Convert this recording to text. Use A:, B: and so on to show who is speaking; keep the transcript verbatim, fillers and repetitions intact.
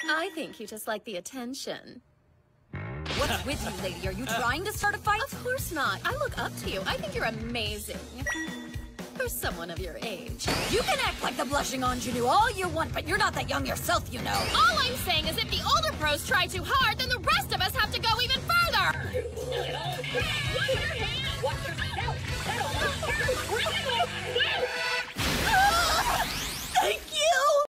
A: I think you just like the attention.
B: What's with you, lady? Are you trying to start a fight?
A: Of course not. I look up to you. I think you're amazing. For someone of your age.
B: You can act like the blushing ingenue all you want, but you're not that young yourself, you know.
C: All I'm saying is if the older pros try too hard, then the rest of us have to go even further!